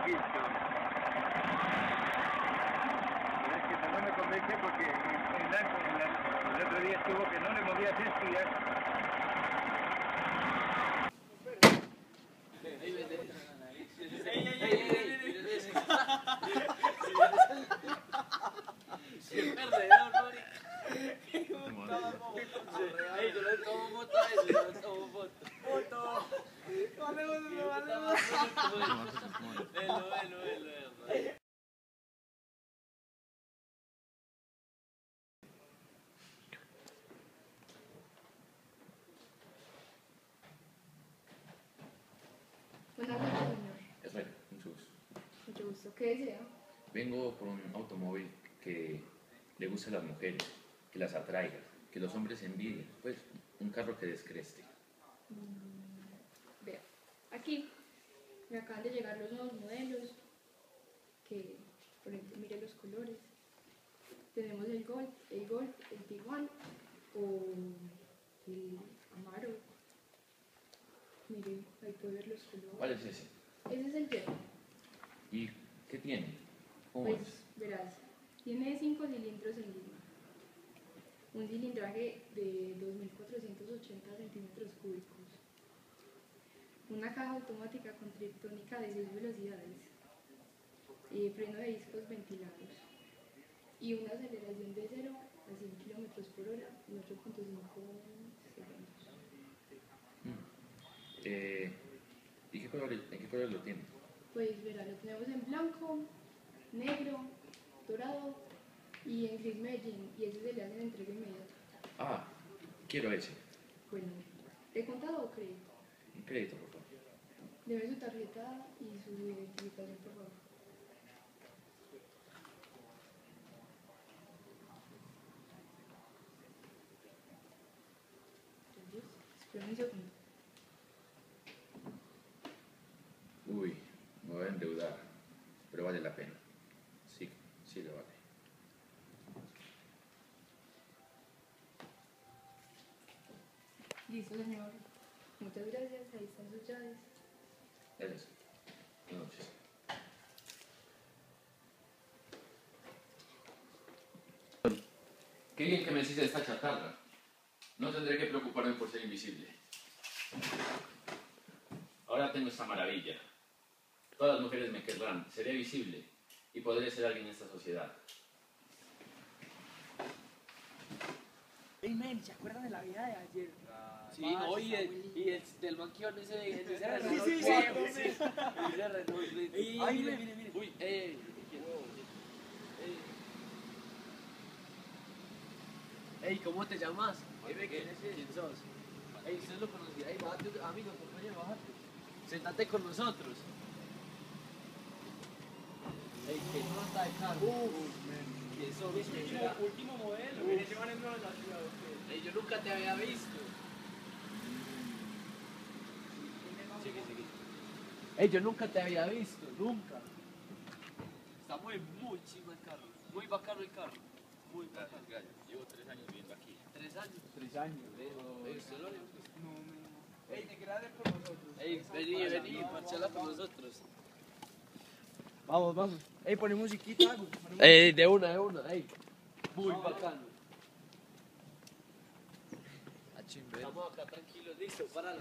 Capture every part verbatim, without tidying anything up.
poquito. Pero es que no me convence porque en la, en la, el otro día estuvo que no le movías esto y ya. Buenas noches, señor. Es bueno, mucho gusto. Mucho gusto. ¿Qué desea? Vengo por un automóvil que le guste a las mujeres, que las atraiga, que los hombres envidien. Pues, un carro que descreste. Mm, vea, aquí me acaban de llegar los nuevos modelos, que, por ejemplo, mire los colores. Tenemos el Golf, el Golf, el Tiguan o el Amaro. Mire, ahí puede ver los colores. ¿Cuál es ese? Ese es el Jetta. ¿Y qué tiene? ¿Cómo Pues, es? verás, tiene cinco cilindros en línea. Un cilindraje de dos mil cuatrocientos ochenta centímetros cúbicos. Una caja automática con triptónica de seis velocidades. Eh, freno de discos ventilados. Y una aceleración de cero a cien kilómetros por hora en ocho punto cinco segundos. Mm. Eh, ¿Y qué color, en qué color lo tiene? Pues verá, lo tenemos en blanco, negro, dorado y en gris Medellín, y ese se le hace en entrega inmediata. Ah, quiero ese. Bueno, ¿de contado o crédito? Un crédito, por favor. Debe su tarjeta y su identificación, por favor. Entonces, espera un segundo. Uy, me voy a endeudar, pero vale la pena. Sí, sí lo vale. Listo, señor. Muchas gracias. Ahí están sus llaves. Gracias. Buenas noches. Qué bien que me hiciste esta chatarra. No tendré que preocuparme por ser invisible. Ahora tengo esta maravilla. Todas las mujeres me querrán, seré visible y podré ser alguien en esta sociedad. Ey, men, ¿se acuerdan de la vida de ayer? Sí, no, y, el, y el, del manquión ese, ese Sí, sí, sí, sí. Ese Renault. Ey, Ay, mire, mire, mire, mire. Uy, eh, qué huevo. Ey, ¿cómo te llamas? Oye, ¿quién es ese? ¿Quién sos? Ey, usted lo conocía. Ey, bájate, amigo, compañero, bájate. Sentate con nosotros. Ey, qué nota de carro. Uf, que eso, Es último, último modelo. Viene llevando a la ciudad. Ey, yo nunca te había visto. Sigue, sigue. Ey, yo nunca te había visto, nunca. Está muy, muy chido el carro. Muy bacano el carro. Muy bacano. Llevo tres años viviendo aquí. ¿Tres años? Tres años. Ey, ¿usted lo había visto? No, no. Ey, te quedas con nosotros. Ey, vení, vení, parchala con nosotros. Vamos, vamos. Ey, poné musiquita, algo. Ey, de una, de una, ey. Muy bacano. Estamos acá tranquilos, listo, páralo.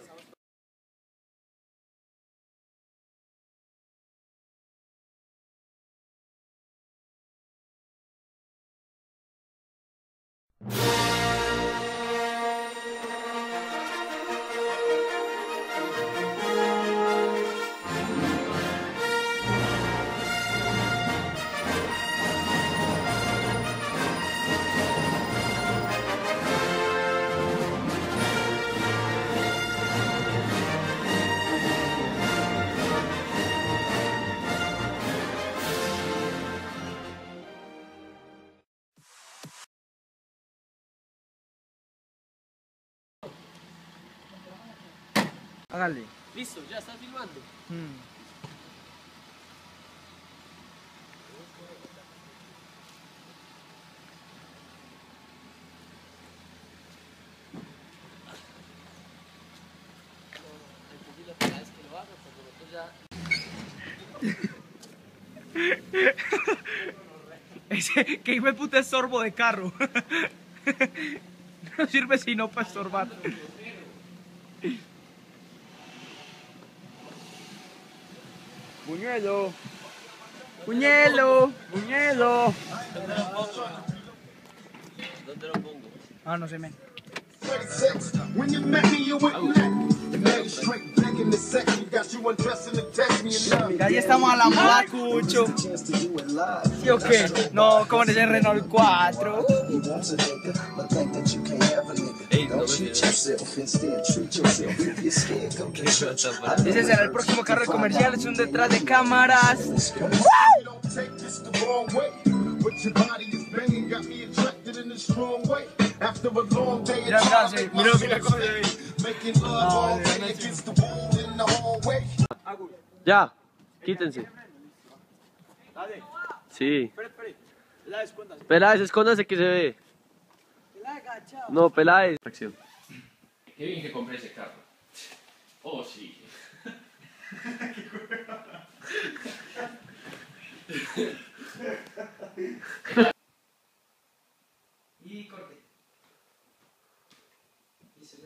Hágale. Listo, ya estás filmando. Hmm. Entonces la primera vez que lo hago, cuando nosotros ya... Ese, que hijo de puta estorbo de carro. No sirve sino para estorbar. Buñuelo. Buñuelo. Buñuelo. ¿Dónde lo pongo? Ah, no sé, men. When you met me, you wouldn't let me. Now you straight back in the section. Got you undressing to text me and love. Ya ahí estamos a la moda, cucho. ¿Sí o qué? No, como en ese Renault cuatro. Ese será el próximo carro de comercial. Es un detrás de cámaras. Mira, mira, sí, mira, mira cómo se ve. Ya, quítense. Dale. Sí. Espere, espere. La escóndase. Peláez, escóndase que se ve. No, Peláez. Acción. Qué bien que compré ese carro. Oh, sí. Y corte. Y se la.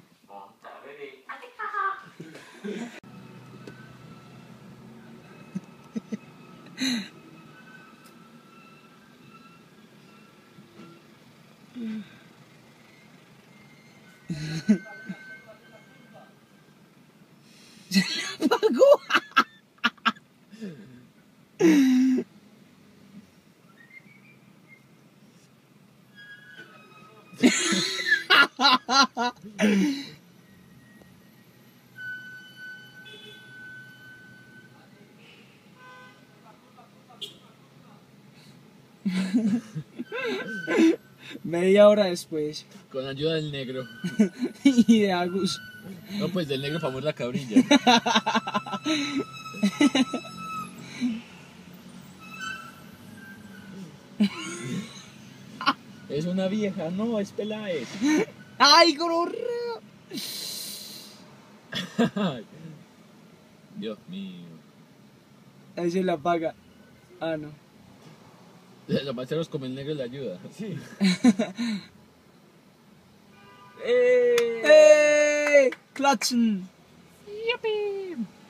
Se le apagó. Media hora después. Con ayuda del negro. Y de Agus. No, pues del negro para mover la cabrilla. Es una vieja, no, es Peláez. ¡Ay, gorra! Dios mío. Ahí se la apaga. Ah, no. Los maceros como el negro le ayuda. Sí. ¡Eh! ¡Eh! ¡Klatschen! ¡Yuppie!